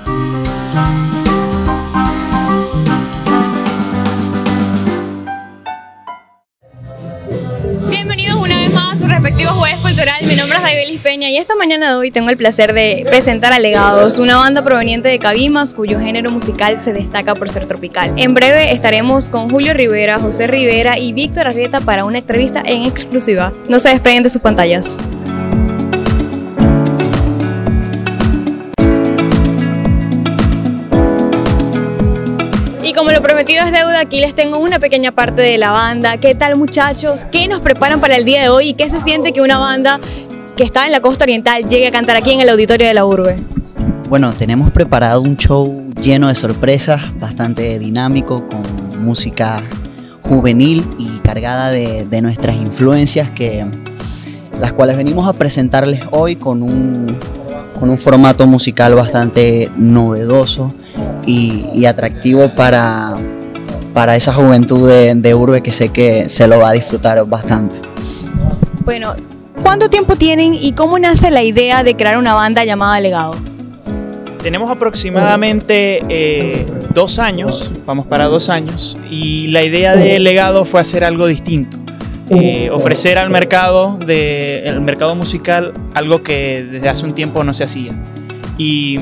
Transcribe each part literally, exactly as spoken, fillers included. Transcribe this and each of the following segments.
Bienvenidos una vez más a su respectivo jueves cultural. Mi nombre es Raibelis Peña y esta mañana de hoy tengo el placer de presentar a Legados, una banda proveniente de Cabimas cuyo género musical se destaca por ser tropical. En breve estaremos con Julio Rivera, José Rivera y Víctor Arrieta para una entrevista en exclusiva. No se despeguen de sus pantallas. Y como lo prometido es deuda, aquí les tengo una pequeña parte de la banda. ¿Qué tal, muchachos? ¿Qué nos preparan para el día de hoy? ¿Y qué se siente que una banda que está en la costa oriental llegue a cantar aquí en el auditorio de la urbe? Bueno, tenemos preparado un show lleno de sorpresas, bastante dinámico, con música juvenil y cargada de, de nuestras influencias, que, las cuales venimos a presentarles hoy con un, con un formato musical bastante novedoso y, y atractivo para, para esa juventud de, de urbe que sé que se lo va a disfrutar bastante. Bueno, ¿cuánto tiempo tienen y cómo nace la idea de crear una banda llamada Legado? Tenemos aproximadamente eh, dos años, vamos para dos años, y la idea de Legado fue hacer algo distinto, eh, ofrecer al mercado, de, el mercado musical algo que desde hace un tiempo no se hacía. Y,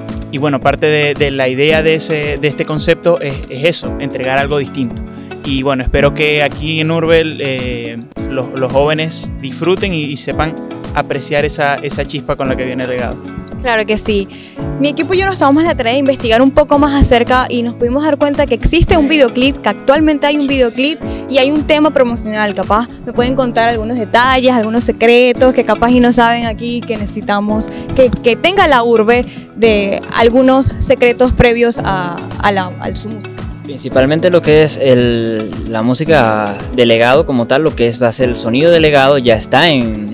y bueno, parte de, de la idea de, ese, de este concepto es, es eso, entregar algo distinto. Y bueno, espero que aquí en Urbe eh, los, los jóvenes disfruten y, y sepan apreciar esa, esa chispa con la que viene Legado. Claro que sí. Mi equipo y yo nos tomamos la tarea de investigar un poco más acerca y nos pudimos dar cuenta que existe un videoclip, que actualmente hay un videoclip y hay un tema promocional. Capaz me pueden contar algunos detalles, algunos secretos que capaz y no saben aquí, que necesitamos que, que tenga la urbe de algunos secretos previos a, a, la, a su música. Principalmente lo que es el, la música de Legado como tal, lo que es, va a ser el sonido de Legado, ya está en,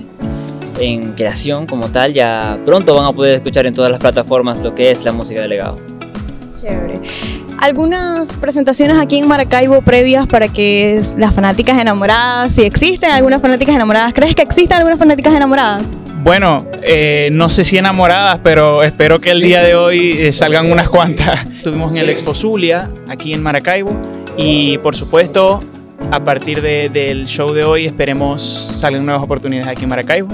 en creación como tal, ya pronto van a poder escuchar en todas las plataformas lo que es la música de Legado. Chévere. ¿Algunas presentaciones aquí en Maracaibo previas para que las fanáticas enamoradas, si existen algunas fanáticas enamoradas, crees que existen algunas fanáticas enamoradas? Bueno, eh, no sé si enamoradas, pero espero que el día de hoy eh, salgan unas cuantas. Estuvimos en el Expo Zulia, aquí en Maracaibo, y por supuesto, a partir de, del show de hoy esperemos salgan nuevas oportunidades aquí en Maracaibo,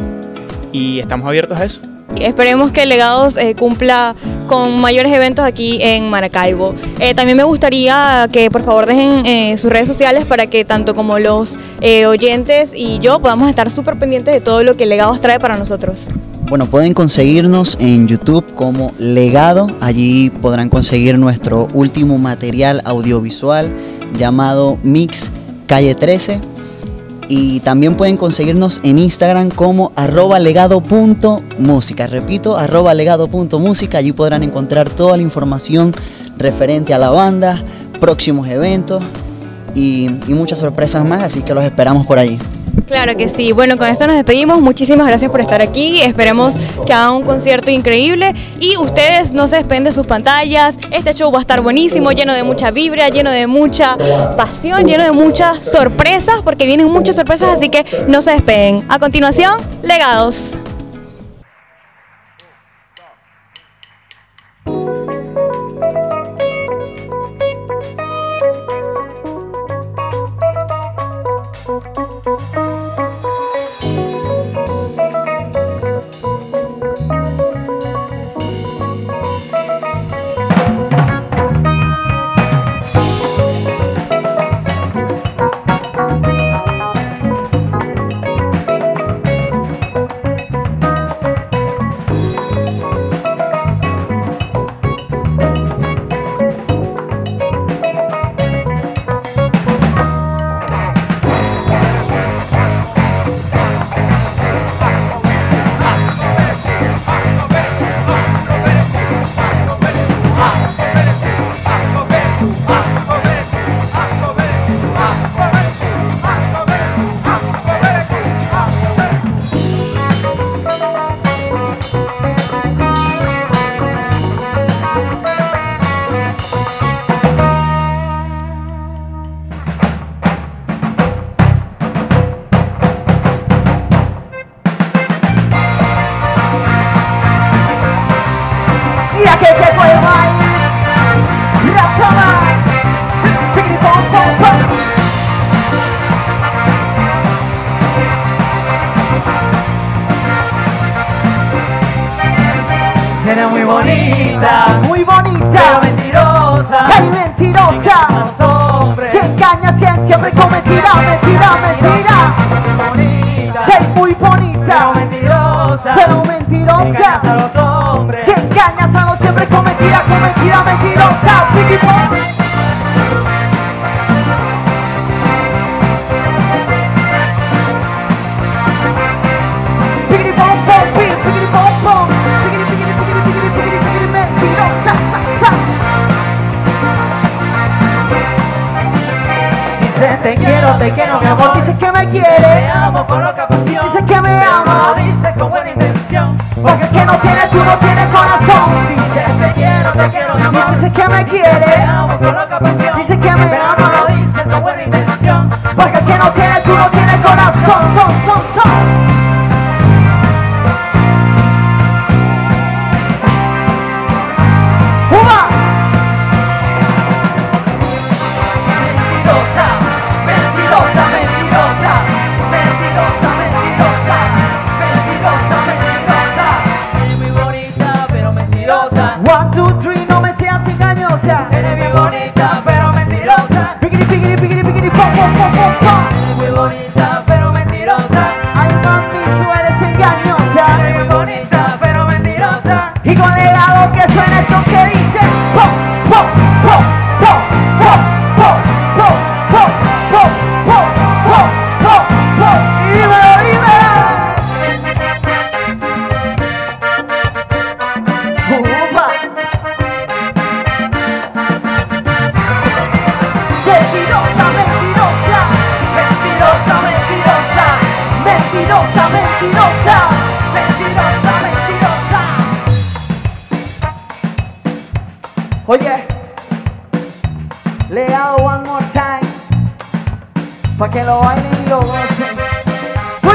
y estamos abiertos a eso. Esperemos que Legados eh, cumpla con mayores eventos aquí en Maracaibo. Eh, también me gustaría que por favor dejen eh, sus redes sociales para que tanto como los eh, oyentes y yo podamos estar súper pendientes de todo lo que Legados trae para nosotros. Bueno, pueden conseguirnos en YouTube como Legado, allí podrán conseguir nuestro último material audiovisual llamado Mix Calle trece. Y también pueden conseguirnos en Instagram como arroba legado punto música. Repito, arroba legado punto música. Allí podrán encontrar toda la información referente a la banda, próximos eventos y, y muchas sorpresas más, así que los esperamos por allí. Claro que sí. Bueno, con esto nos despedimos. Muchísimas gracias por estar aquí. Esperemos que hagan un concierto increíble y ustedes no se despeguen de sus pantallas. Este show va a estar buenísimo, lleno de mucha vibra, lleno de mucha pasión, lleno de muchas sorpresas, porque vienen muchas sorpresas, así que no se despeguen. A continuación, Legados. que llegó el baile. Ratama, piggy pom pom pom. Era muy bonita, muy bonita, pero mentirosa. Ay, mentirosa. Se engaña siempre con mentira, mentira, mentira. Bonita, Sí, muy bonita, pero mentirosa. pero mentirosa. Engañas a los hombres. Se engañas a los siempre con mentira, con mentira, mentirosa. Piggy pom. Piggy pom pom, piggy piggy pom pom. Piggy piggy piggy piggy piggy piggy mentirosa, sa sa. Dice te quiero, te quiero mi amor. Dice que me Te quiere, amo con loca pasión. dice que me Pero ama. no lo dices con buena intención. Pasa que no tiene, tú no tienes corazón. Dice te quiero, te quiero mi amor. Dice que me Te quiere, amo con loca pasión. dice que me Pero ama. no lo dices con buena intención. Pasa que no tiene, tú no tienes corazón. Son, son, son. Uma. Mentirosa, mentirosa, mentirosa. Mentirosa, mentirosa. Mentirosa, mentirosa. Eres muy bonita, pero mentirosa. One, two, three, no me seas engañosa. Eres muy bonita, pero mentirosa. Pigiri, pigiri, pigiri, pigiri, pom, pom, pom, pom, pom. Eres muy bonita, pero mentirosa. Ay, mami, tú eres engañosa. Eres muy bonita, pero mentirosa. Y con legado que suena esto que dice pom, pom, pom, pom, pom, pom, pom, pom, pom, pom, pom, pom, pom. Y dímelo, dímelo. Upa. Mentirosa, mentirosa. Mentirosa, mentirosa. Mentirosa, mentirosa. Mentirosa, mentirosa. Oye, legado one more time, pa' que lo bailen y lo gocen. ¡Uy!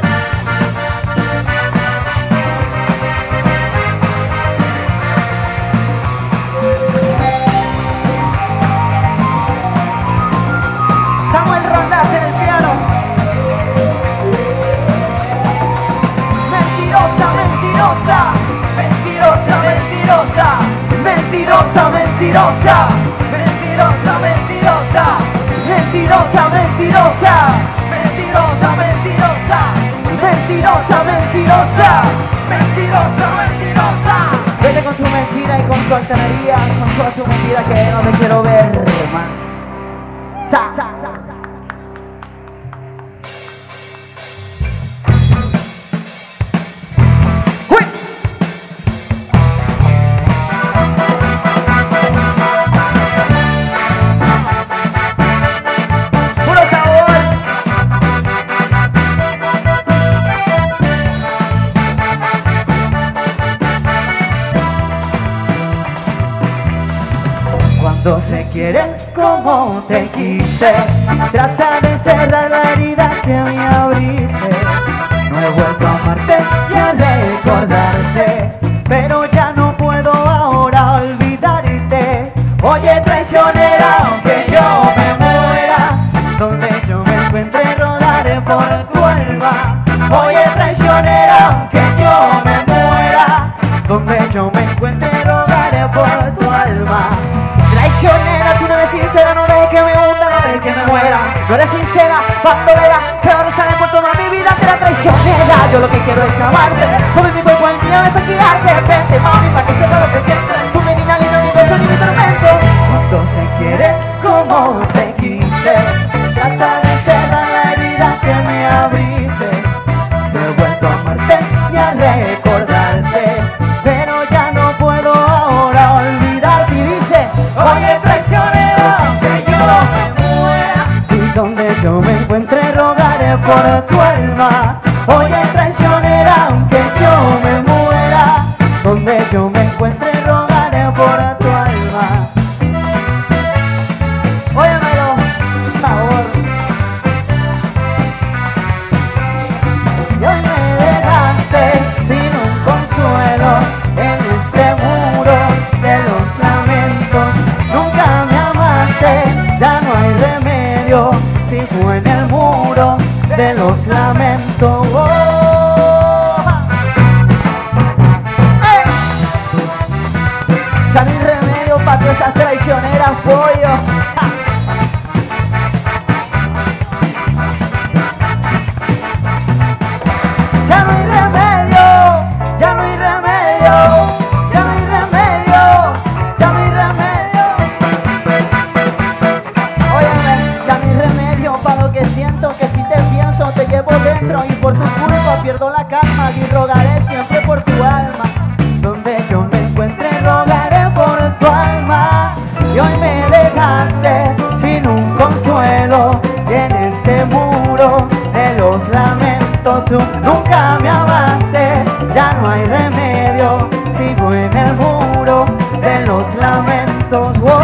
Samuel Rondas en el piano. Mentirosa, mentirosa. Mentirosa, mentirosa. Mentirosa, mentirosa. Mentirosa, mentirosa. Mentirosa, mentirosa. Mentirosa, mentirosa. Mentirosa, mentirosa. Mentirosa, mentirosa. Vete con tu mentira y con tu altanería, con toda tu mentira que no te quiero ver más. Sa, sa, sa. ¡Uy! Puro sabor. Cuando se quieren como te quise, trata de cerrar la herida que me abriste. No he vuelto a amarte y a recordarte, pero ya no puedo ahora olvidarte. Oye traicionera, aunque yo me muera, donde yo me encuentre rodaré por tu alma. Oye traicionera, aunque yo me muera, donde yo me encuentre rodaré por tu alma. Traicionera, tú no eres sincera, no dejes que me hunda, no dejes que me muera. No eres sincera, bandolera, peor sale por tomar mi vida entera. Traicionera, yo lo que quiero es amarte, todo mi cuerpo en mí hasta quitarte. Vente mami, para que sepa lo que sientes, tú mi niña linda, mi beso ni mi tormento. Cuando se quiere como te quise, trata de cerrar la herida que me abriste. No he vuelto a amarte ni a recordarte, pero ya no puedo ahora olvidarte. Y dice, oye traicionera, aunque yo me muera, y donde yo me encuentre rogaré por tu alma. Oye traicionera, aunque yo me muera, donde yo me encuentre rogaré por tu alma. Óyemelo, sabor. Y hoy me dejaste sin un consuelo en este muro. Ya no hay remedio pa' todas esas traicioneras, pollo. ¡Ja! Ya no hay remedio, ya no hay remedio, ya no hay remedio, ya no hay remedio. Óyeme, ya no hay remedio para lo que siento, que si te pienso te llevo dentro y por tu culpa pierdo la calma y rogaré siempre por tu alma. Donde yo me encuentre rogaré por tu alma. Y hoy me dejaste sin un consuelo y en este muro de los lamentos tú nunca me amaste. Ya no hay remedio, sigo en el muro de los lamentos. ¡Wow!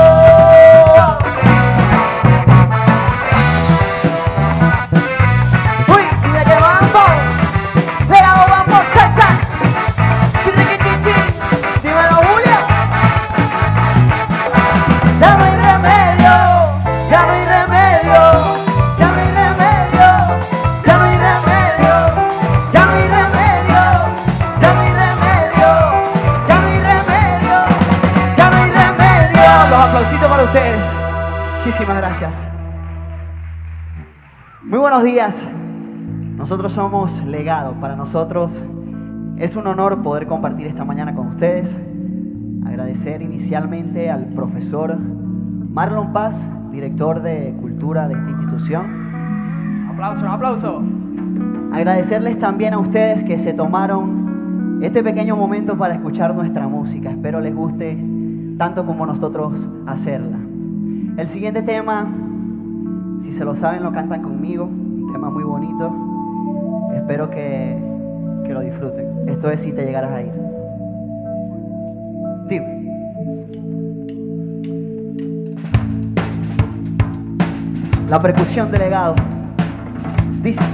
¡Uy! ¡De que vamos! ¡Legado vamos! ¡Tac, tac! ¡Chiriquichichi! ¡Dímelo, Julia! Ya no hay remedio, ya no hay remedio, ya no hay remedio, ya no hay remedio, ya no hay remedio, ya no hay remedio, ya no hay remedio, ya no hay remedio. Los aplausitos para ustedes. Muchísimas gracias. Muy buenos días. Nosotros somos Legado. Para nosotros es un honor poder compartir esta mañana con ustedes. Agradecer inicialmente al profesor Marlon Paz, director de Cultura de esta institución. Aplauso, un aplauso. Agradecerles también a ustedes que se tomaron este pequeño momento para escuchar nuestra música. Espero les guste tanto como nosotros hacerla. El siguiente tema, si se lo saben, lo cantan conmigo. Un tema muy bonito. Espero que, que lo disfruten. Esto es Si te llegaras a ir. Tío. La percusión de Legado dice: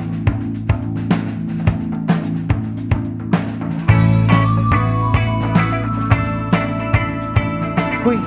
uy.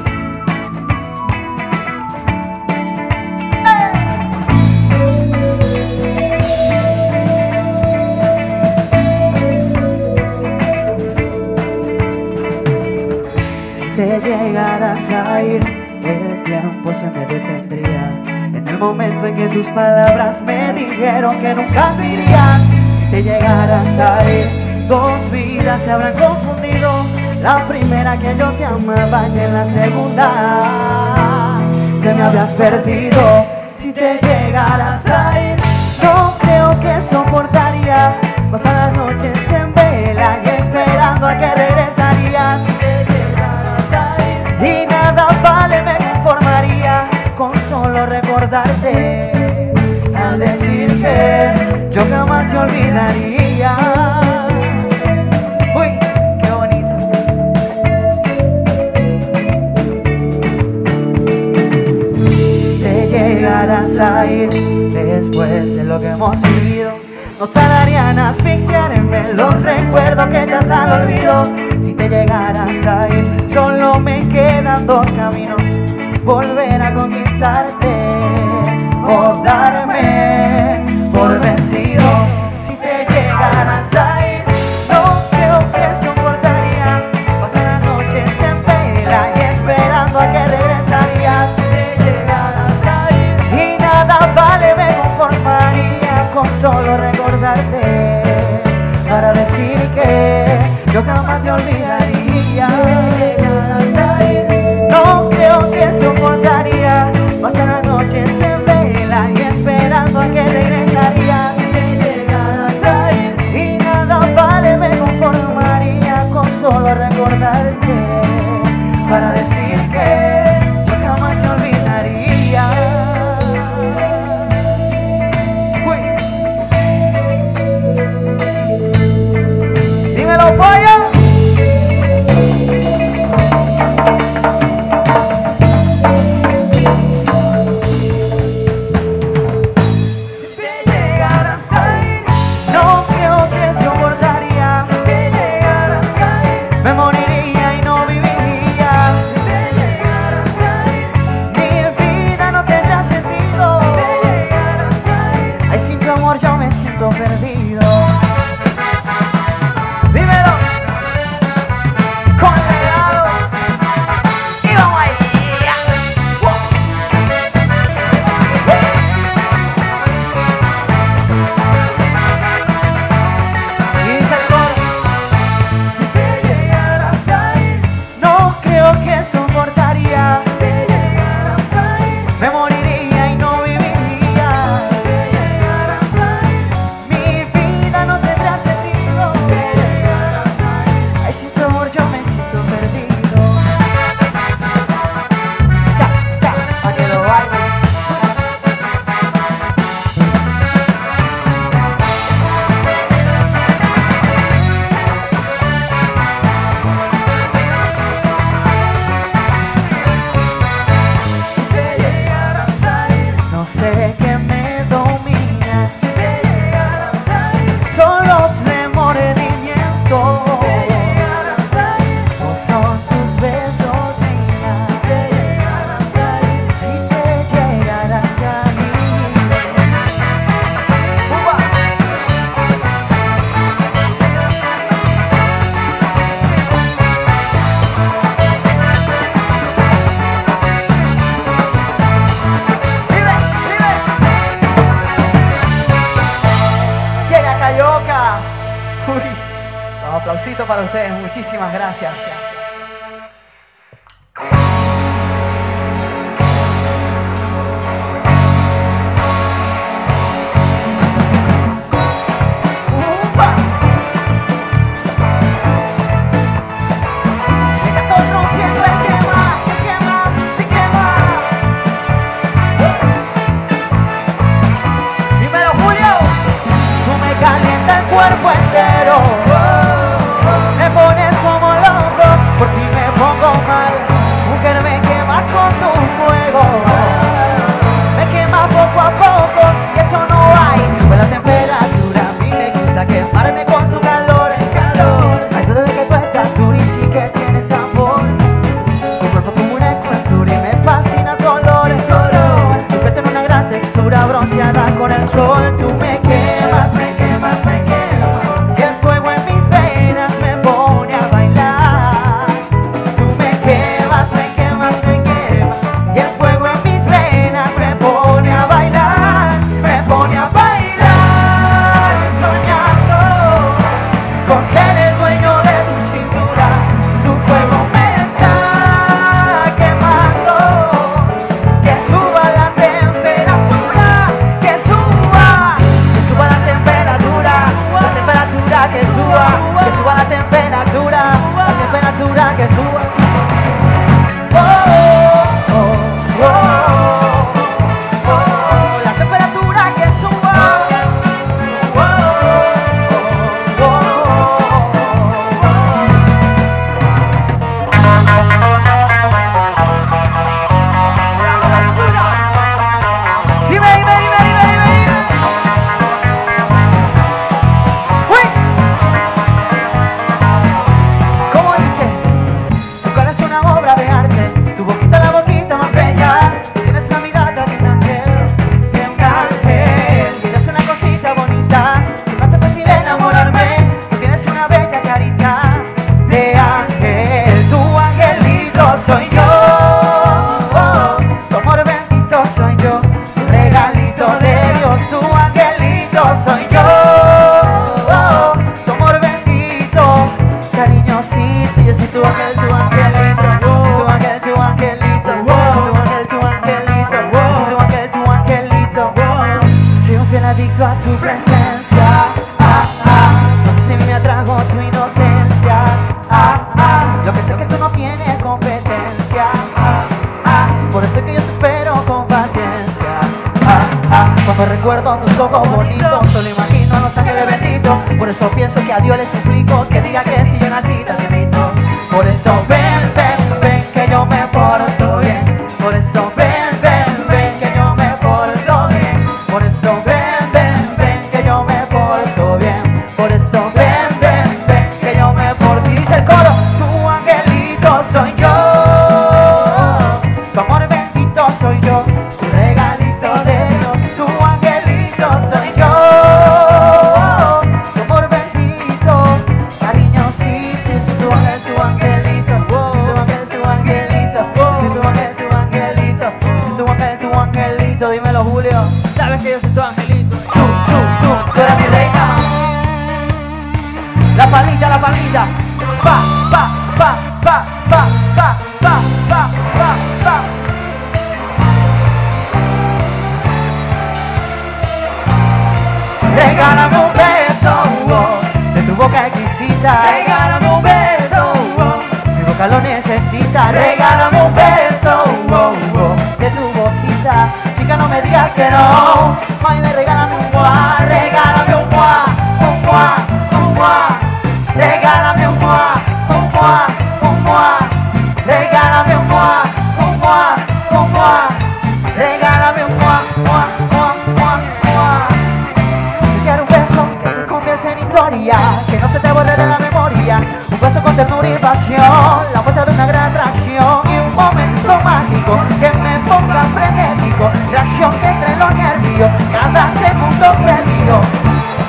Si te llegaras a ir, el tiempo se me detendría. En el momento en que tus palabras me dijeron que nunca te irías. Si te llegaras a ir, dos vidas se habrán confundido. La primera que yo te amaba y en la segunda te me habías perdido. Si te llegaras a ir, no creo que soportaría pasar las noches en vela y esperando a que regresarías. Si te llegaras a ir, y nada vale, me conformaría con solo recordarte, al decir que yo jamás te olvidaría. Uy, qué bonito. Si te llegaras a ir después de lo que hemos vivido, no tardarían en asfixiarme los recuerdos que echas al olvido. Si te llegaras a ir, solo me quedan dos caminos: volver a conquistarte o darme por vencido. Si te llegaras a ir, no creo que soportaría pasar las noches en vela y esperando a que regresarías. Si te llegaras a ir, y nada vale, me conformaría con solo recordarte para decir que yo jamás te olvidaría. No creo que soportaría pasar las noches en vela y esperando a que regresarías. Si te llegaras a ir, y nada vale, me conformaría con solo recordarte para decir que yo jamás te olvidaría. Uy. Dímelo, pollo. Me moriría y no viviría. Si te llegaras aplauso para ustedes, muchísimas gracias. Cuerpo entero, me pones como loco, por ti me pongo mal. Mujer, me quemas con tu fuego, me quemas poco a poco, y esto no hay. Sube la temperatura, a mí me gusta quemarme con tu calor. No hay duda de que tú estás dura y sí que tienes sabor. Tu cuerpo como una escultura y me fascina tu olor. Tu piel tiene una gran textura bronceada con el sol. Tú me quemas, me quemas, me quemas. Que suba. Oh, oh, oh, oh, oh, la temperatura que suba. Oh, oh, oh, oh, oh. Dime, dime, dime, dime, dime, dime. Uy. ¿Cómo dice? Es una obra de arte, tu boquita la boquita más bella. Tú tienes una mirada de un ángel, de un ángel. Tienes una cosita bonita, se me hace fácil enamorarme. Tú tienes una bella carita de ángel. Tu angelito soy yo, oh, tu amor bendito soy yo, tu regalito de Dios. Tu angelito soy yo, oh, tu amor bendito, cariñosito. Yo soy tu ángel, tu ángel. Adicto a tu presencia, ah, ah, no sé si me atrajo tu inocencia, ah, ah, lo que sé que tú no tienes competencia, ah, ah, por eso es que yo te espero con paciencia, ah, ah, cuando recuerdo tus ojos bonitos, solo imagino a los ángeles benditos, por eso pienso que a Dios le suplico que diga que si yo nací te invito, por eso ven, ven, ven, que yo me porto bien, por eso ven, ven, ven, que yo me porto bien, por eso ven. El coro, tu angelito soy yo, tu amor bendito soy yo, tu regalito de Dios. Tu angelito soy yo, tu amor bendito, cariñosito. Yo soy tu ángel, tu angelito, yo soy tu ángel, tu angelito, yo soy tu ángel, tu angelito, yo soy tu ángel, tu angelito. Dímelo, Julio. Sabes que yo soy tu angelito. Tú, tú, tú, tú eres mi reina. La palita, la palita. Pa, pa, pa, pa, pa, pa, pa, pa, pa, pa. Regálame un beso, oh, de tu boca exquisita. Regálame un beso, oh, mi boca lo necesita. Regálame un beso, oh, oh, de tu boquita. Chica, no me digas que no. Ay, me regálame un mua, regálame un mua, un mua, un mua. Regálame un mua, un mua, un mua. Regálame un mua, un mua, un mua. Regálame un mua, mua, mua, mua, mua. Yo quiero un beso que se convierte en historia, que no se te borre de la memoria. Un beso con ternura y pasión, la muestra de una gran atracción y un momento mágico que me ponga frenético. Reacción que entre los nervios, cada segundo previo.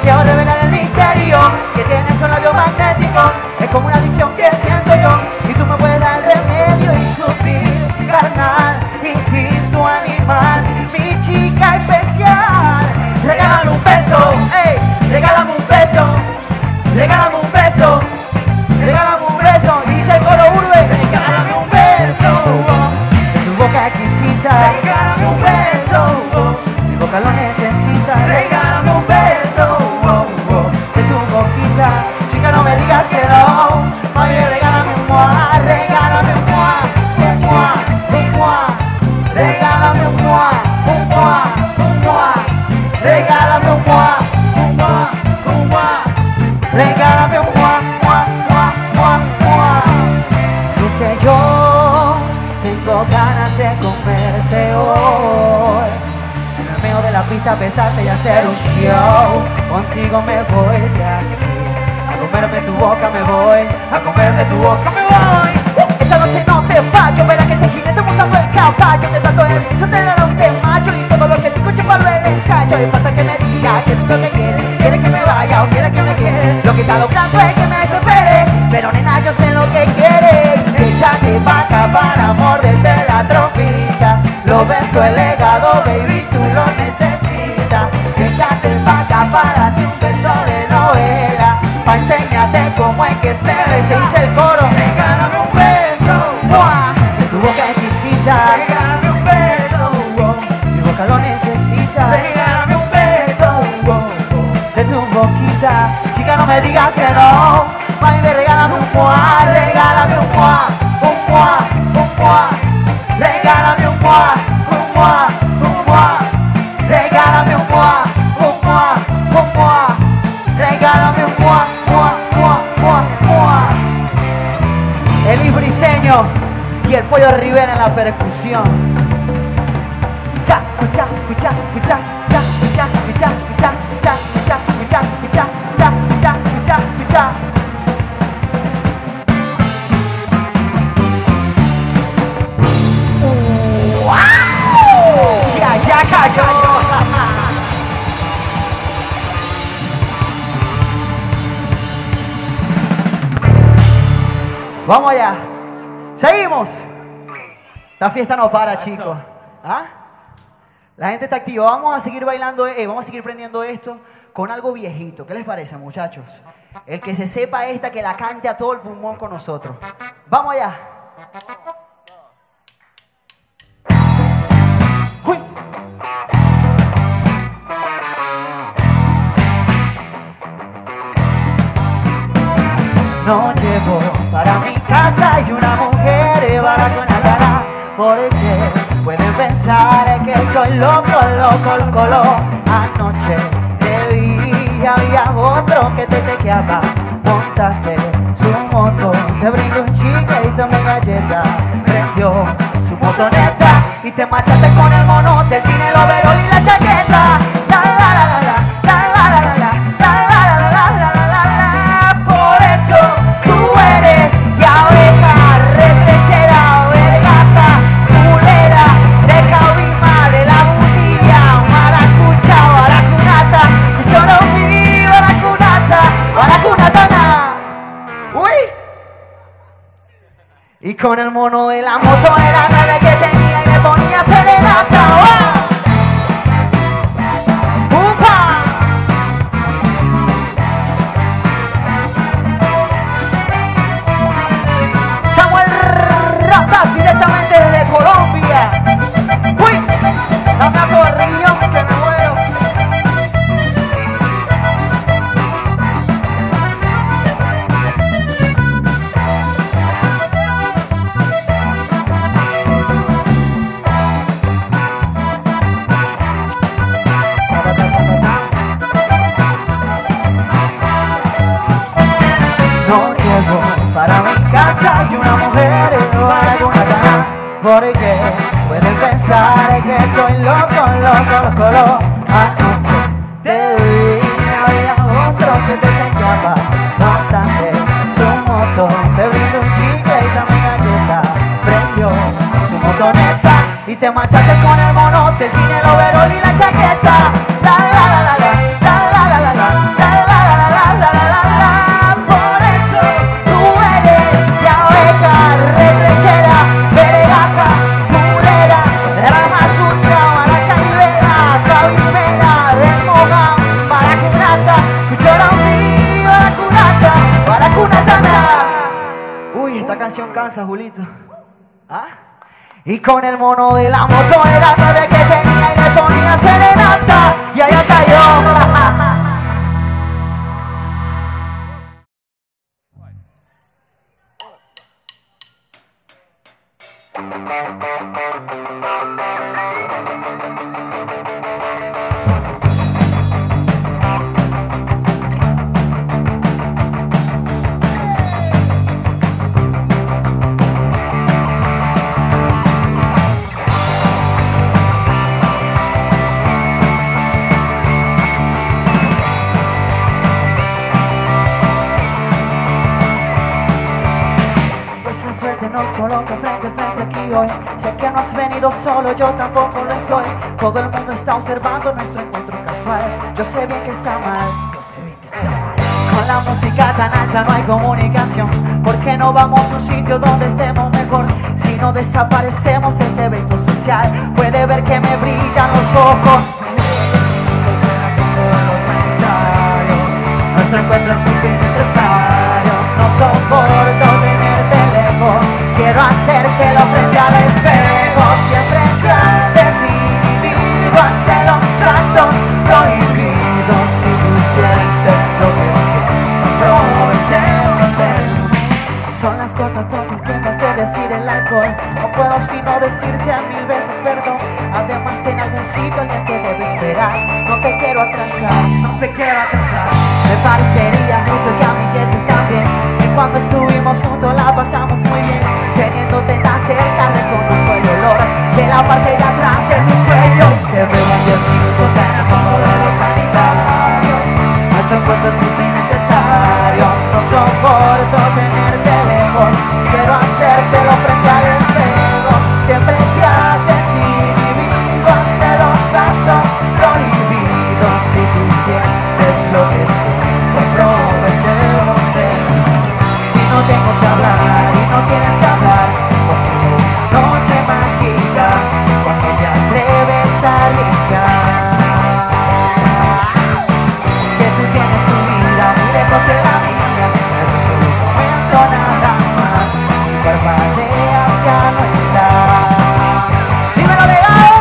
que yo tengo ganas de comerte hoy. En el medio de la pista besarte y hacer un show. Contigo me voy de aquí. A comerme tu boca me voy. A comerme tu boca me voy. Esta noche no te fallo, verás que te jinete montando el caballo. Te trato de ejercicio, te dará un temacho. Y todo lo que digo chuparlo el ensayo. Y falta que me diga que es lo que quiere. Quiere que me vaya o quiere que me quiere. Lo que está logrando es que me desespere. Pero nena, yo sé lo que quiere. Échate pa' acá para morderte la trompita. Lo beso el legado, baby, tú lo necesitas. Échate pa' acá para darte un beso de novela. Pa' enseñarte cómo es que se ve, se dice el coro. Regálame un beso, ¡mua! De tu boca exquisita. Regálame un beso, wow. Mi boca lo necesita. Regálame un beso, wow. De tu boquita. Chica, no me digas que no. Mami, regálame un mua, regálame un mua, un mua, un mua. Regálame un mua, un mua, un mua. Regálame un mua, un mua, un mua. Regálame un mua, mua, mua, mua, mua. El Briseño y el Pollo Rivera en la percusión. Cha, cha, cha, cha, cha, cha, cha, cha, cha, cha, cha, cha, cha, cha, cha, cha. Ya, ya cayó. Vamos allá. Seguimos. Esta fiesta no para, chicos. ¿Ah? La gente está activa. Vamos a seguir bailando, eh, vamos a seguir prendiendo esto con algo viejito. ¿Qué les parece, muchachos? El que se sepa esta, que la cante a todo el pulmón con nosotros. Vamos allá. ¡Uy! No llevo para mi casa y una mujer para con la cara, porque pueden pensar que estoy loco, loco, loco, loco. Anoche te vi y había otro que te chequeaba. Montaste su moto, te brindó un chicle y tomé galleta. Prendió su motoneta y te marchaste con el mono del cine, el overol y la chaqueta. La la la la la, la la la la la, la la la la la la la la. Por eso tú eres ya oveja, retrechera, vergata, culera, de caubima, de la bujía, maracucha, baracunata, cuchoromí, baracunata, baracunatana. Uy. Y con el mono de la moto era nueve que tenía y le ponía serenata. ¡Oh! Samuel Ratas directamente desde Colombia. Uy, dame acordeón que me muero. No llevo para mi casa y una mujer para con la cara, porque pueden pensar que estoy loco, loco, loco, loco. Anoche te vi y había otro que te chequeaba. Montaste su moto, te brindó un chicle y también galleta. Prendió su motoneta y te marchaste con el mono del cine, el overol y la chaqueta. La la la la la, la la la la la, la la la la la la la la. Por eso tú eres ya oveja, retrechera, vergata, fulera, de la matuta, maracaibera, cabimera, del mogán, maracunata, cuchoromí, baracunata, baracunatana. Uy, esta canción cansa, Julito. ¿Ah? Y con el mono de la moto era nueve que tenía y le ponía serenata. Y allá cayó. coloca frente a frente aquí hoy. Sé que no has venido solo, yo tampoco lo estoy. Todo el mundo está observando nuestro encuentro casual. Yo sé bien que está mal, yo sé bien que está mal. Con la música tan alta no hay comunicación. ¿Por qué no vamos a un sitio donde estemos mejor? Si no desaparecemos de este evento social, puede ver que me brillan los ojos. Nuestro encuentro es innecesario. No soporto tenerte lejos. Quiero hacértelo frente al espejo. Siempre te has desinhibido ante los actos prohibidos. Si tú sientes lo que siento, aprovechemos el. Son las gotas dos que me hace decir el alcohol. No puedo sino decirte a mil veces perdón. Además en algún sitio alguien te debe esperar. No te quiero atrasar, no te quiero atrasar. Me parecería justo que a mí te están bien. Y cuando estuvimos juntos la pasamos muy bien. Teniéndote tan cerca reconozco el olor de la parte de atrás de tu cuello. Te veo en diez minutos en el fondo de los sanitarios. Nuestro encuentro es justo innecesario. No soporto tenerte lejos. Quiero hacértelo frente al espejo. Siempre te haces inhibido ante los actos prohibidos. Si tú sientes lo que siento, aprovechemos el. Si no tengo que hablar y no tienes que hablar, por solo una noche mágica, cuando te atreves a arriesgar. Que tú tienes tu vida muy lejos de la mía, pero en solo un momento nada más. Si parpadeas ya no está. ¡Dímelo, Legado!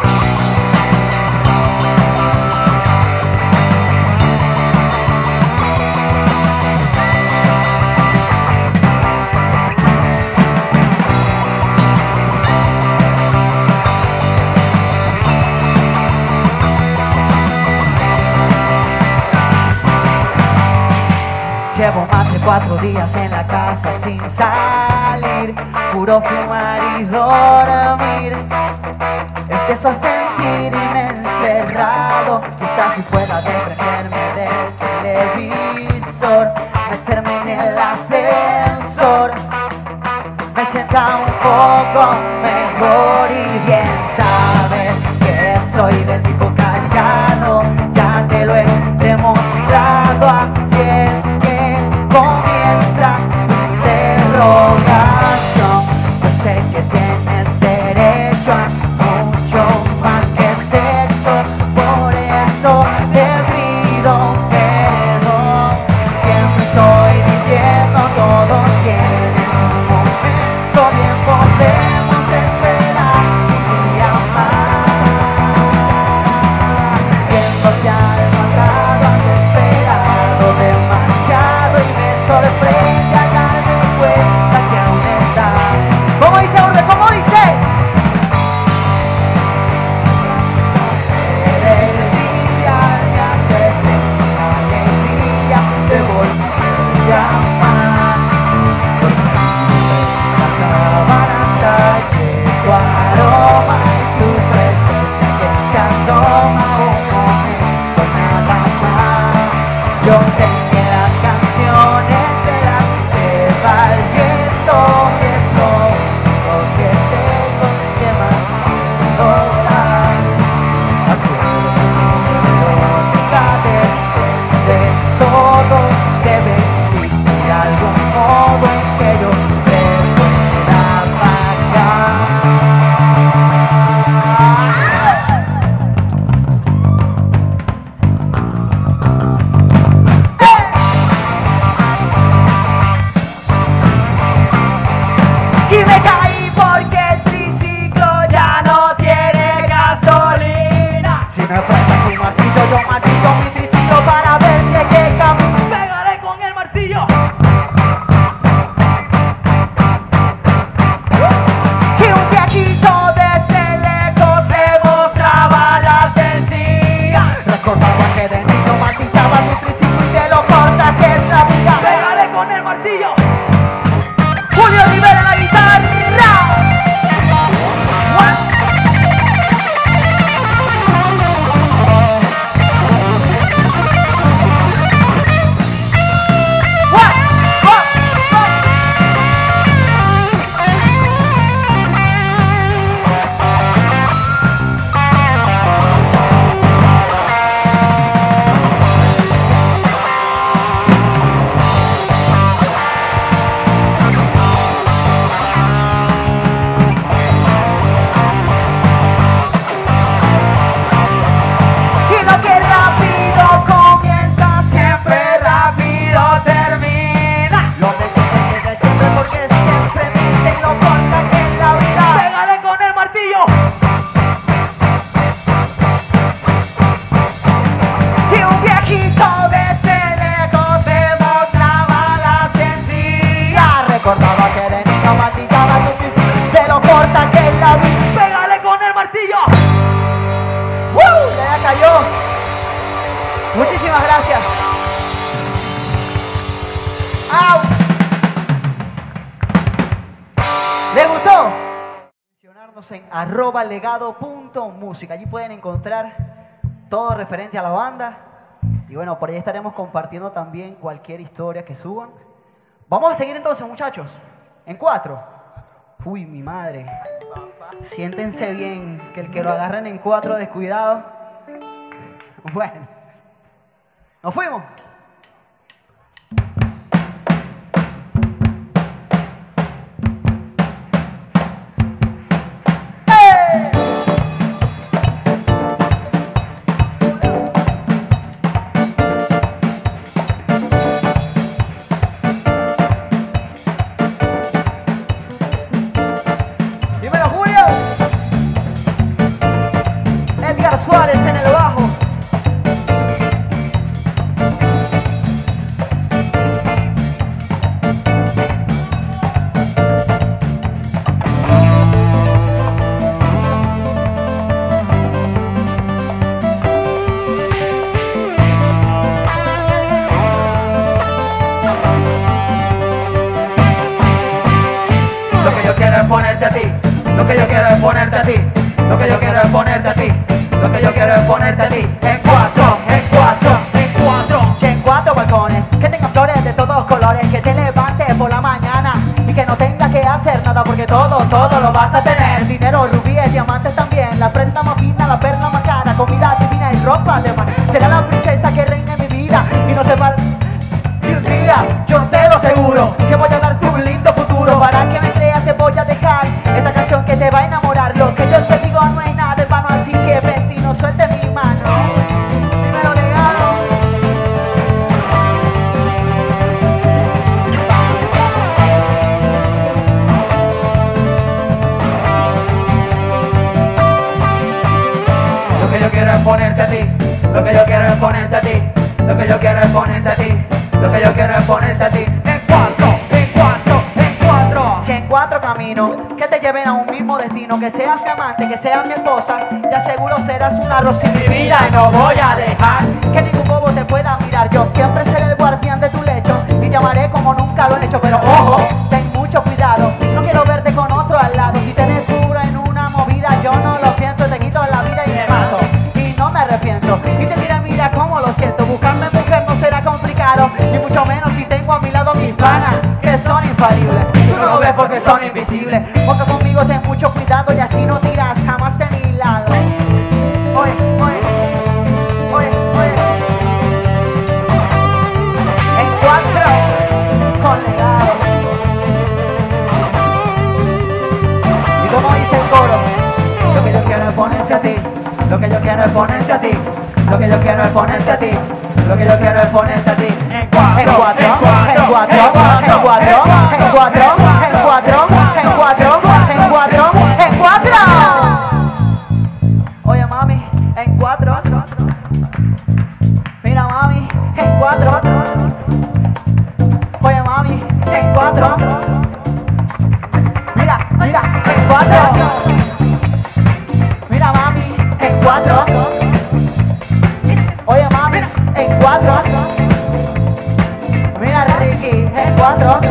Llevo más de cuatro días en la casa sin salir, puro fumar y dormir. Empiezo a sentirme encerrado, quizás si pueda desprenderme del televisor, meterme en el ascensor. Me sienta un poco mejor y bien saber que soy del tipo callado. Ya te lo he demostrado, así es que comienza tu interrogación. Yo sé que tienes derecho a mucho más que sexo, por eso te pido perdón. Siempre estoy diciendo todo tienes un momento, bien podemos esperar un día más. gustó? Mencionarnos en arroba legado punto música. Allí pueden encontrar todo referente a la banda. Y bueno, por ahí estaremos compartiendo también cualquier historia que suban. Vamos a seguir entonces, muchachos. En cuatro. Uy, mi madre. Siéntense bien, que el que lo agarren en cuatro descuidado. Bueno. Nos fuimos. Suárez en el bajo. Lo que yo quiero es ponerte a ti. Lo que yo quiero es ponerte a ti. Lo que yo quiero es ponerte a ti. Lo que yo quiero es ponerte a ti. En cuatro, en cuatro, en cuatro. En cuatro balcones, que tengan flores de todos colores. Que te levantes por la mañana y que no tengas que hacer nada, porque todo, todo lo vas a tener. Dinero, rubíes, diamantes también. La prenda más fina, la perla más cara. Comida divina y ropa de mar. Será la princesa que reine mi vida. Y no se va de un día, yo te lo aseguro, que voy a darte un lindo futuro. Para que me creas te voy a dejar esta canción que te va a enamorar. Lo que yo te digo no es nada de vano, así que vente y no suelte mi mano. Dímelo, Legado. Lo que yo quiero es ponerte a ti. Lo que yo quiero es ponerte a ti. Lo que yo quiero es ponerte a ti. Lo que yo quiero es ponerte a ti. En cuatro, en cuatro, en cuatro. En cuatro caminos que te lleven a un mismo destino. Que seas mi amante, que seas mi esposa. Te aseguro serás un arroz en mi vida. Y no voy a dejar que ningún bobo te pueda mirar. Yo siempre seré el guardián de tu lecho y te amaré como nunca lo he hecho. Pero ojo, ten mucho cuidado. No quiero verte con otro al lado. Si te descubro en una movida, yo no lo pienso. Te quito la vida y me mato. Y no me arrepiento. Y te diré, mira cómo lo siento. Buscarme mujer no será complicado. Y mucho menos si tengo a mi lado mis panas, que son infalibles. Tú no lo ves porque son invisibles. Porque conmigo ten mucho cuidado y así no tiras jamás de mi lado. Oye, oye, oye, oye. En cuatro, con Legado. Y como dice el coro, lo que yo quiero es ponerte a ti. Lo que yo quiero es ponerte a ti. Lo que yo quiero es ponerte a ti. Lo que yo quiero es ponerte a ti. En cuatro, en cuatro, en cuatro, en cuatro, en cuatro, en cuatro, en cuatro, en cuatro, en cuatro. Oye, mami, en cuatro. Mira, mami, en cuatro. Oye, mami, en cuatro. Mira, mira, en cuatro. Mira, mami, en cuatro. Oye, mami, en cuatro. Mira, Ricky, en cuatro.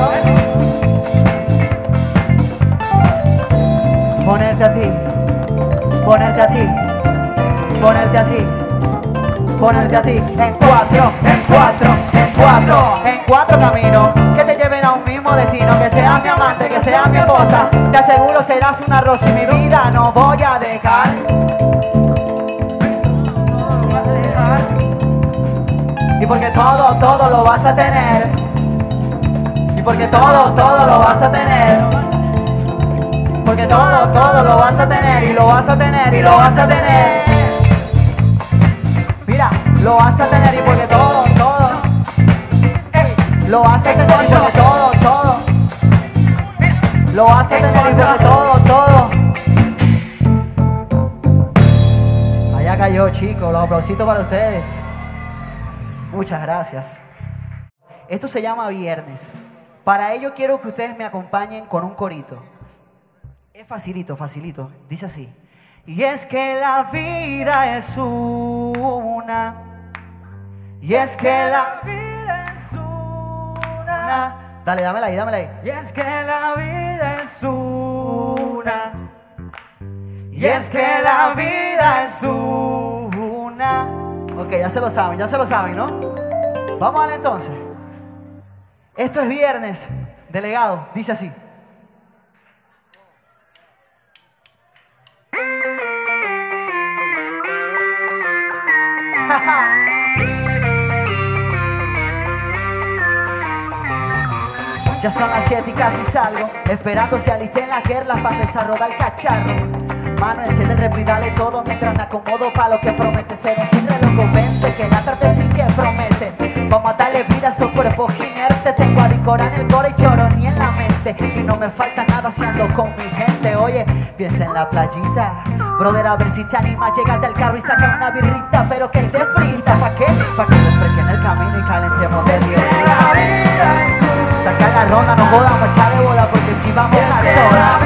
Ponerte a ti, ponerte a ti, ponerte a ti, ponerte a ti. En cuatro, en cuatro, en cuatro, en cuatro caminos que te lleven a un mismo destino. Que seas mi amante, que seas mi esposa. Te aseguro serás un arroz y mi vida no voy a dejar. Y porque todo, todo lo vas a tener. Y porque todo, todo lo vas a tener. Porque todo, todo lo vas a tener. Y lo vas a tener, y lo vas a tener. Mira, lo vas a tener. Y porque todo, todo lo vas a tener. Y porque todo, todo lo vas a tener. Y porque todo, todo. Allá cayó, chicos. Los aplausitos para ustedes. Muchas gracias. Esto se llama Viernes. Para ello quiero que ustedes me acompañen con un corito. Es facilito, facilito. Dice así. Y es que la vida es una. Y es que la vida es una. Dale, dámela ahí, dámela ahí. Y es que la vida es una. Y es que la vida es una. Ok, ya se lo saben, ya se lo saben, ¿no? Vamos a darle entonces. Esto es viernes, delegado, dice así. Ya son las siete y casi salgo, esperando se alisten las guerras para empezar a rodar el cacharro. Mano, enciende el refri, dale todo mientras me acomodo pa' lo que promete ser el fin de los veinte, que la tarde sí que promete. Vamos a darle vida a esos cuerpos inertes. Tengo a Dicora en el core y Choroni en la mente. Y no me falta nada si ando con mi gente. Oye, piensa en la playita, brother, a ver si te anima. Llegate al carro y saca una birrita, pero que esté frita. ¿Pa' qué? Pa' que refresquen el camino y calentemos de Dios. Saca la ronda, no jodamos, echarle bola porque si vamos a toda.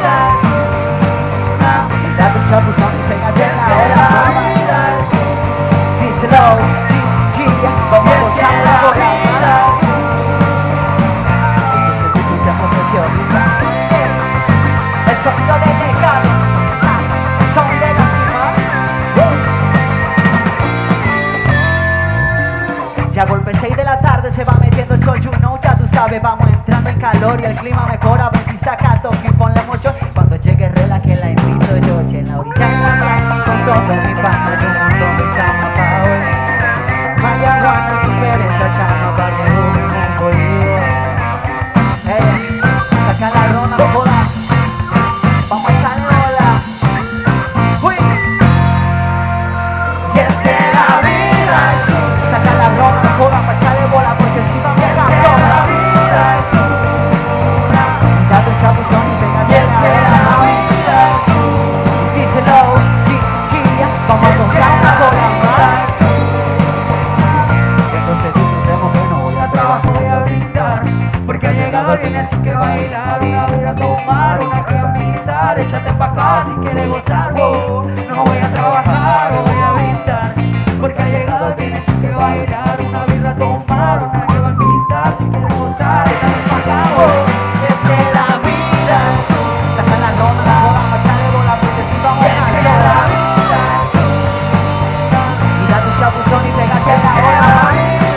Date un chapuzón y pégate en la hora. Díselo, chichilla, vamos a gozar la bola. Entonces disfrutemos de que ahorita el sonido del legado, son legacy, man. Ya golpe seis de la tarde se va metiendo el sol, you know, ya tú sabes, vamos entrando en calor y el clima mejora, ven y saca toque y ponle emoción. Cuando llegue Rela que la invito yo, che, en la orilla en la playa, con todo mi pana, yo monto mi chama pa' hoy. Mayaguana sin pereza, chama pa' que juguemos un bolívar. Hey, saca la ronda, no joda, vamos a echarle bola. Uy. Y es que la vida es un, saca la ronda, no joda, pa' echarle bola porque si vamos a la toda. Y date un chapuzón y pégate en la hora. Y díselo, chichilla, vamos a gozar la bola más. Entonces disfrutemos que no voy a trabajar, voy a brindar, porque ha llegado el viernes así que bailar, una vez a tomar, una que invitar, échate pa' acá si quieres gozar, wow. No voy a trabajar, voy a brindar, porque ha llegado el viernes así que bailar, una birra a tomar, una que va a invitar, si quieres gozar, échate pa' acá, wow. Es que la vida es un, saca la ronda, la boda, pa' echarle bola, porque si vamos a la vida y date un chapuzón y pégate en la hora.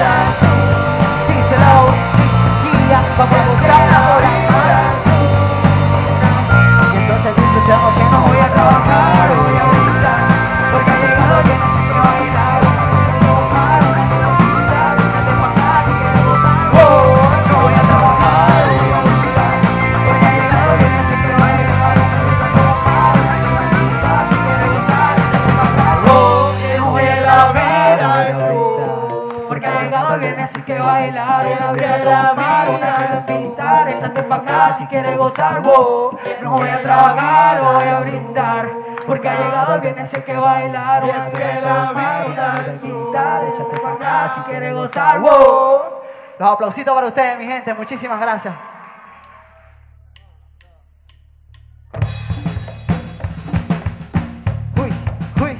Díselo, chichilla, vamos a gozar la bola. Y entonces disfrutemos que no voy a trabajar, voy a brindar, porque ha llegado bien así que bailar, una que tomar, una que va a brindar, échate pa' acá si quieres gozar, oh, no voy a trabajar, voy a brindar, porque ha llegado bien así que bailar, una que tomar, una que va a brindar, si quieres gozar, échate pa' acá, oh, que no voy a la vida es un, porque ha llegado el viernes así que bailar, una vida a tomar, una que va a pintar, échate pa' acá si quieres gozar, wow. No voy a trabajar, voy a brindar, porque ha llegado el viernes así que bailar, una vida a tomar, una que va a pintar, échate pa' acá si quieres gozar, wow. Los aplausitos para ustedes, mi gente, muchísimas gracias. Uy, uy.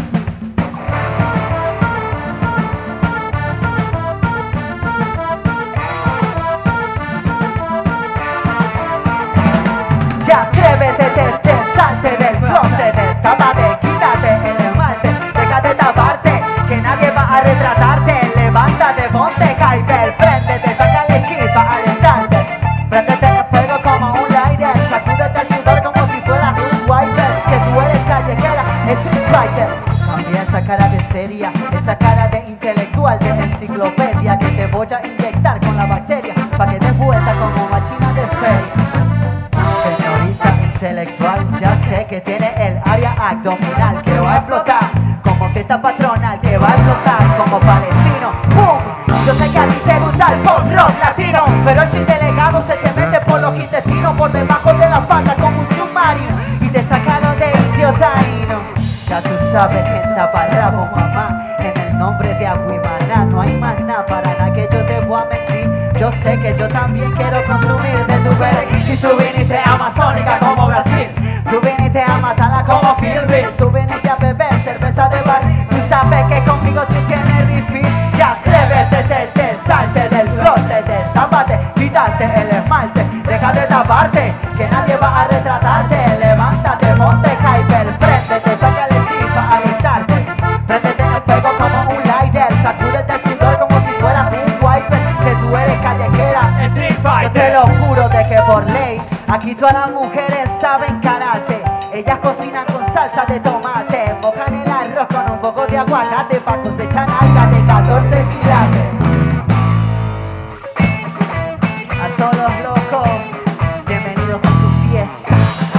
Ya atrévete, te, te, salte del closet, destápate, quítate el esmalte, déjate taparte, que nadie va a retratarte, levántate, ponte hyper, préndete, sácale chispa, alentarte, préndete en fuego como un lighter, sacúdete el sudor como si fueras un wiper, que tú eres callejera, street fighter. Cambia esa cara de seria, esa cara de intelectual, de enciclopedia, que te voy a inyectar con la bacteria, pa' que des vuelta como machina de feria. Señorita intelectual, ya sé que tiene el área abdominal que va a explotar como fiesta patronal, que va a explotar como palestino. ¡Pum! Yo sé que a ti te gusta el pop rock latino, pero el sin delegado se te mete por los intestinos, por debajo de la falda como un submarino y te saca lo de indio taíno. Ya tú sabes que en taparrabo, mamá, en el nombre de Aguimaná no hay más nada, para nada que yo te voy a mentir. Yo sé que yo también quiero consumir de tu verde, y tú viniste amazónica como Brasil, tú viniste a matarla como Kill Bill, tú viniste a beber cerveza de bar, tú sabes que conmigo tú tienes refill. Ya atrévete, te, te, salte del closet, destápate, quítate el esmalte, deja de taparte, que nadie va a retratarte, levántate, ponte hyper, Ellas cocinan con salsa de tomate, mojan el arroz con un poco de aguacate, pa' cosechar algas de catorce quilates. A todos los locos, bienvenidos a su fiesta.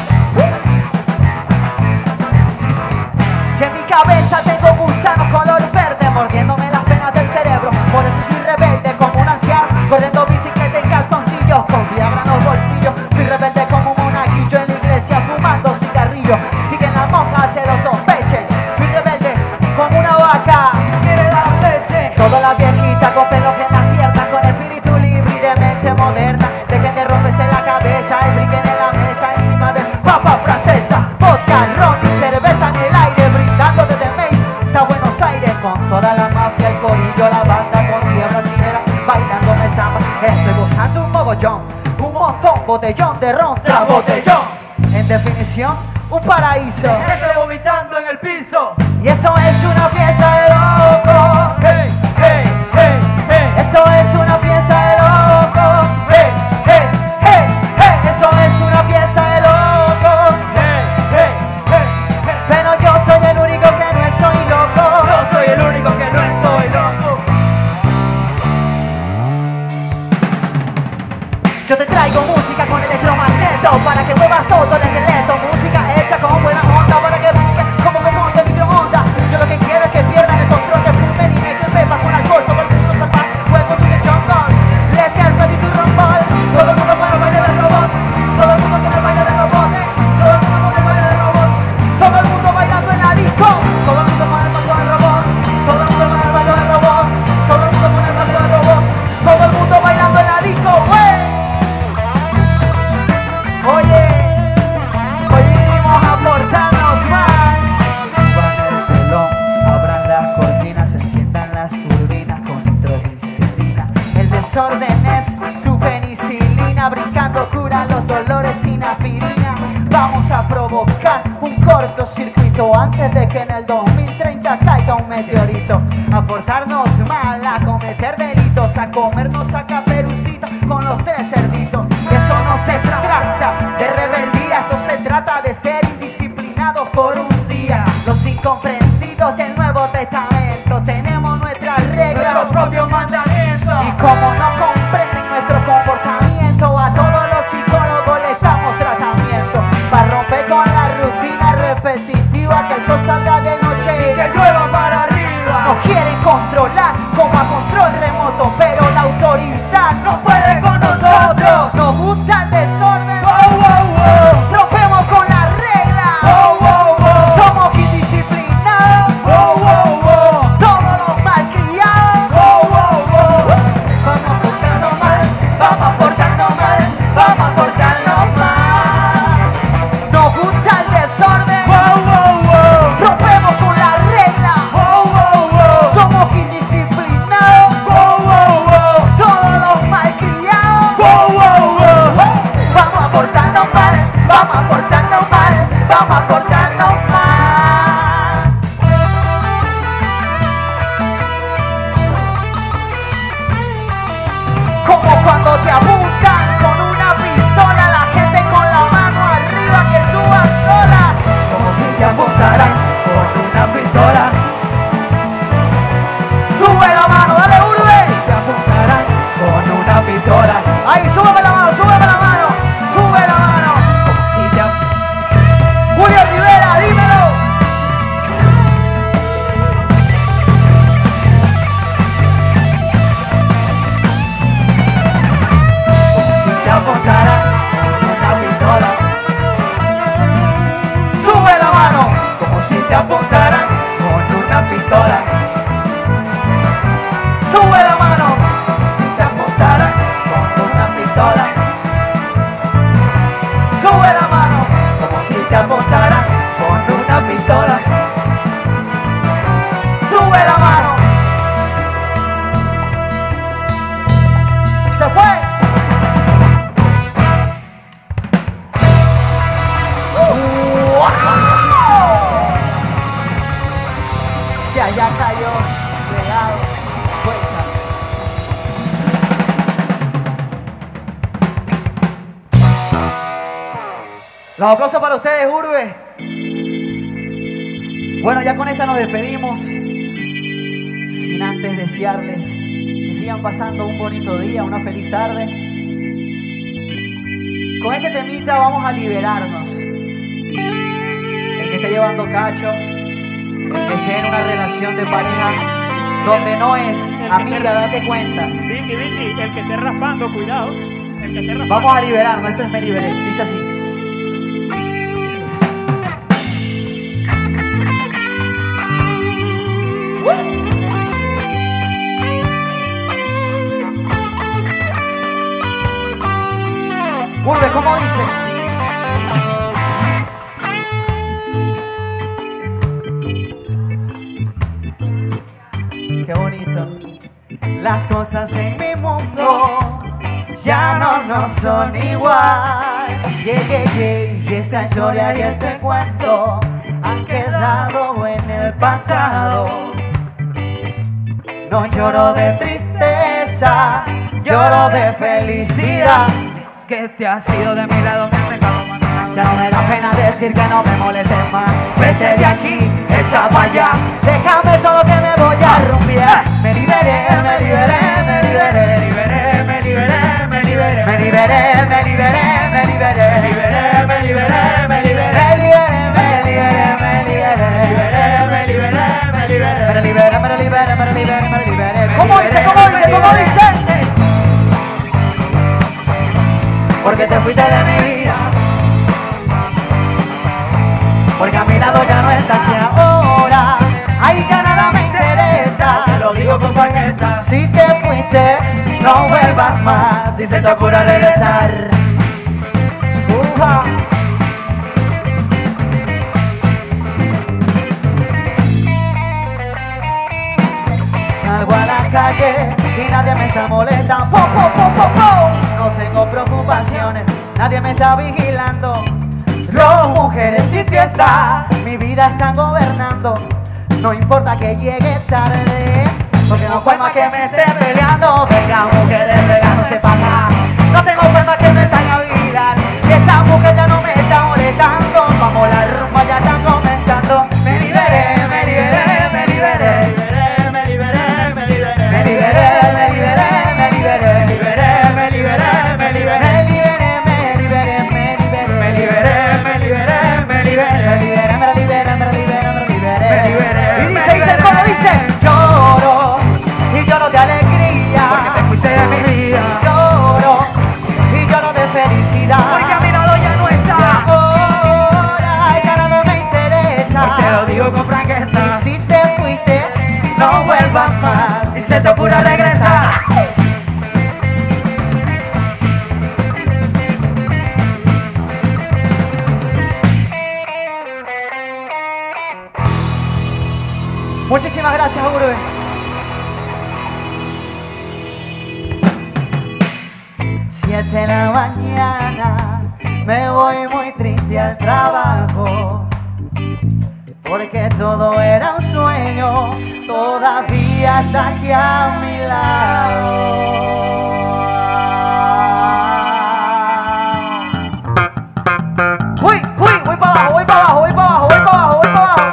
Y en mi cabeza tengo gusanos color verde, mordiéndome las penas del cerebro. Por eso soy rebelde como un anciano, corriendo bicicleta en calzoncillos, con Viagra en los bolsillos. Soy rebelde como un monaguillo en la iglesia fumando cigarrillo. Siguen las monjas, se lo sospechen. Soy rebelde como una vaca, quiere dar leche. Todas las viejitas con pelos en las piernas, con espíritu libre y de mente moderna. Dejen de romperse la cabeza y brinquen en la mesa encima de papa francesa, vodka, ron y cerveza en el aire, brindando desde May hasta Buenos Aires, con toda la mafia, el corillo, la banda con tía brasilera, bailándome samba. Estoy gozando un mogollón, un montón, botellón de ron tras botellón. En definición, un paraíso. Estoy vomitando en el piso. Y esto es una fiesta de loco. Hey, hey, hey, hey. Esto es una fiesta de loco. Hey, hey, hey, hey. Esto es una fiesta de loco. Hey, hey, hey, hey. Pero yo soy el único que no estoy loco. Yo soy el único que no estoy loco. Yo te traigo música con electromagneto para que muevas todo el esqueleto. Música hecha con buena onda para que brinque como como de microondas. Yo lo que quiero es que pierdan el control, que fumen y mezclen pepas con alcohol. Todo el mundo salvaje, juego to the jungle. Let's get ready to rumble. Todo el mundo con el baile del robot. Todo el mundo con el baile del robot. eh. Todo el mundo con el baile del robot. Todo el mundo bailando en la disco. Todo el mundo con el paso del robot. Todo el mundo con el paso del robot. Todo el mundo con el paso del robot. Todo el mundo bailando en la disco, wey. Oye, hoy vinimos a portarnos mal. Suban el telón, abran las cortinas, enciendan las turbinas con nitroglicerina. El desorden es tu penicilina, brincando cura los dolores sin aspirina. Vamos a provocar un cortocircuito antes de que en el dos mil treinta caiga un meteorito. A portarnos mal, a cometer delitos, a comernos a Caperucita con los tres cerditos. Y esto no se trata de rebeldía, esto se trata de ser indisciplinados por un día. Los incomprendidos del Nuevo Testamento tenemos nuestras reglas, Nuestros propios mandamientos. y como no comprenden nuestro comportamiento, a todos los psicólogos les damos tratamiento para romper con la rutina repetitiva, que el sol salga de noche y Que llueva para arriba. nos quieren controlar como a control remoto, pero la autoridad no puede con nosotros. Nos gusta el desorden, Wow, wow, wow. rompemos con las reglas, Wow, wow, wow. somos indisciplinados, Wow, wow, wow. todos los malcriados. Wow, wow, wow. Vamos a portarnos mal, vamos a portarnos mal, vamos a portarnos mal. Nos gusta el desorden, Wow, wow, wow. rompemos con las reglas, Wow, wow, wow. somos indisciplinados, Wow, wow, wow. todos los malcriados. Wow, wow, wow. Vamos a portarnos mal, vamos a portarnos mal, vamos a portarnos mal. Como cuando te apuntan con una pistola, la gente con la mano arriba que suban sola. Como si te apuntaran con una pistola. Sube la mano, dale Si urbe. te apuntaran con una pistola. Ahí, súbeme la mano, súbeme la mano, sube la mano. Como si te apuntaran. Julio Rivera, dímelo. Como si te apuntaran con una pistola. Sube la mano. Como si te apuntaran con una pistola. Sube la mano. Si te apuntaran con una pistola. Sube la mano. Como si te apuntaran con una pistola. Sube la mano. Se fue. ¡Wow! Si allá cayó, legado, suelta. Los aplausos para ustedes, Urbe. Bueno, ya con esta nos despedimos. Sin antes desearles que sigan pasando un bonito día, una feliz tarde. Con este temita vamos a liberarnos. El que esté llevando cacho, el que esté en una relación de pareja donde no es amiga, date cuenta. Vicky, Vicky, el que esté raspando, cuidado. El que esté raspando. Vamos a liberarnos, esto es Me Liberé, dice así. Urbe, ¿cómo dice? Qué bonito. Las cosas en mi mundo ya no nos son igual. Yeah, yeah, yeah. Y esta historia y este cuento han quedado en el pasado. No lloro de tristeza, lloro de felicidad. Que te has ido de mi lado, me has dejado más. Ya no me da pena decir que no me molestes más. Vete de aquí, echa para allá. Déjame solo que me voy a rumbear. Me liberé, me liberé, me liberé. Me liberé, me liberé, me liberé. Me liberé, me liberé, me liberé. Me liberé, me liberé, me liberé. Me liberé, me liberé, me liberé. Me liberé, me liberé, Me liberé, me liberé, me liberé, me liberé. ¿Cómo dice, cómo dice, cómo dice? Porque te fuiste de mi vida, porque a mi lado ya no estás y ahora ahí ya nada me interesa. te lo digo con franqueza. Si te fuiste, no vuelvas más, dice te ocurra regresar. Uja. Salgo a la calle y nadie me está molestando. Po, po, po, po, po. No tengo preocupaciones, nadie me está vigilando. Rock, mujeres y fiesta, mi vida están gobernando. No importa que llegue tarde, porque no fue más que me esté peleando. Venga, mujeres, regándose para acá. No tengo forma que me salga a vigilar. Y esa mujer ya no me está molestando. Vamos, la rumba ya está comenzando. Me liberé, me liberé, me liberé. Me liberé, me liberé, Me liberé, me liberé, me liberé. me liberé, me liberé, me liberé. Me liberé, me liberé, me liberé. Me liberé, me liberé, me Me liberé. liberé, me liberé, me liberé, me liberé. Me liberé, Y me dice, dice el coro, liberé. dice: lloro y lloro de alegría. Porque te fuiste de mi vida. Lloro y lloro de felicidad. Porque a mi lado ya no Y está. ahora ya nada me interesa. Te lo digo con franqueza. Y si te fuiste, no vuelvas más. Y se te ocurra regresar. Muchísimas gracias, Urbe. Siete de la mañana, me voy muy triste al trabajo, porque todo era un sueño, todavía está aquí a mi lado. Uy, uy, voy para abajo, voy para abajo, voy para abajo, voy para abajo, voy para abajo.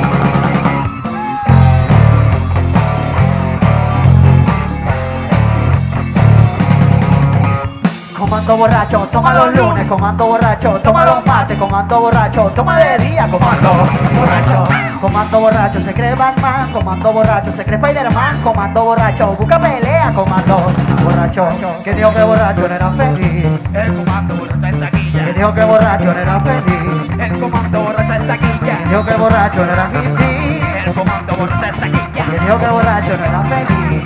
Comando borracho, toma los lunes, comando borracho, toma los martes, comando borracho, toma de día, comando borracho, comando borracho, se cree Batman, comando borracho, se cree Spider-Man, comando borracho, busca pelea, comando borracho, que dijo que borracho no era feliz, El comando borracho en que taquilla. dijo que borracho no era feliz, El comando borracho en que taquilla. dijo que borracho no era hippie, El comando borracho en taquilla. que dijo que borracho no era feliz.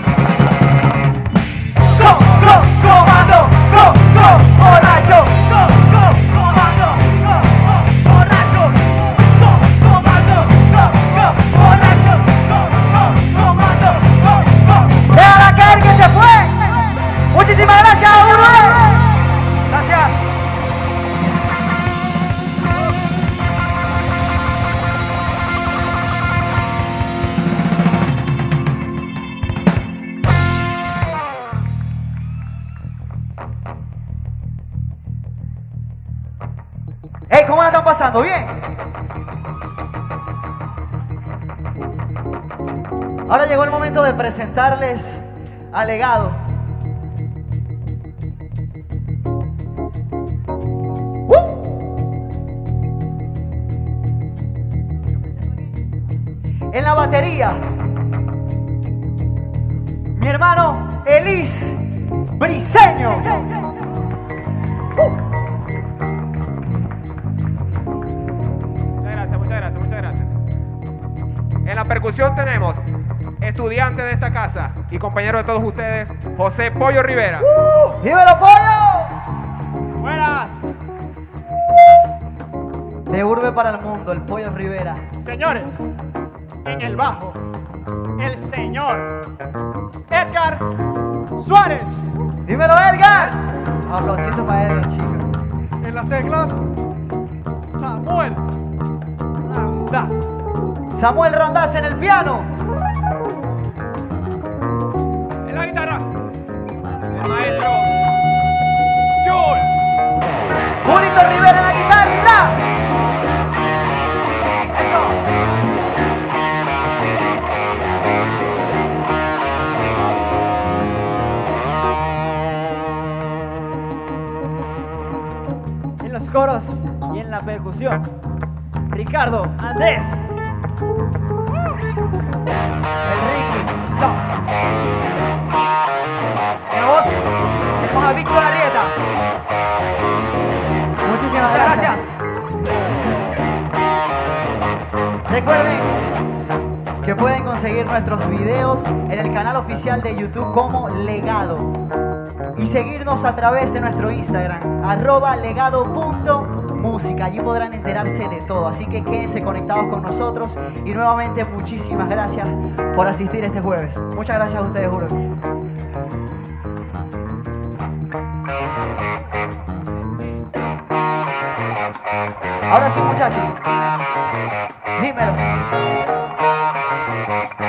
Go, go, comando, go, go, borracho, go, go, comando, go, go, borracho, go, comando, go, go, borracho, go, go, comando, go, go. Déjala caer que se fue. Muchísimas gracias, Urbe. Gracias. pasando? ¿Bien? Ahora llegó el momento de presentarles a Legado. ¡Uh! En la batería, mi hermano Elis Briseño. ¡Uh! Muchas gracias, muchas gracias, muchas gracias. En la percusión tenemos estudiante de esta casa y compañero de todos ustedes, José Pollo Rivera. ¡Uh! ¡Dímelo, Pollo! Buenas. De urbe para el mundo, el Pollo Rivera. Señores, en el bajo, el señor Edgar Suárez. ¡Dímelo, Edgar! Aplausitos para Edgar, chicos. En las teclas, Samuel Randaz. Samuel Randaz en el piano. En la guitarra, el maestro Jules. Julito Rivera en la guitarra. Eso. En los coros y en la percusión, Ricardo Andrés. El Ricky. So. En la voz tenemos a Víctor Arrieta. Muchísimas Muchas gracias. gracias. Recuerden que pueden conseguir nuestros videos en el canal oficial de YouTube como Legado. Y seguirnos a través de nuestro Instagram, arroba legado punto música. Allí podrán enterarse de todo. Así que quédense conectados con nosotros. Y nuevamente muchísimas gracias por asistir este jueves. Muchas gracias a ustedes, juro. Ahora sí, muchachos. Dímelo.